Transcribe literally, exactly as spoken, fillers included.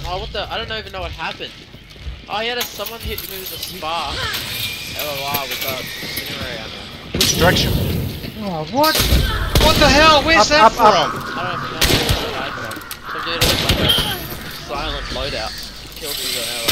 Oh, what the? I don't even know what happened. Oh, yeah, someone hit me with a spark. L O R with that incinerator ammo. Which direction? Oh, what? What the hell? Where's Up, that up, from? up. I don't even know where I died from. Some dude with like a silent loadout killed me with an L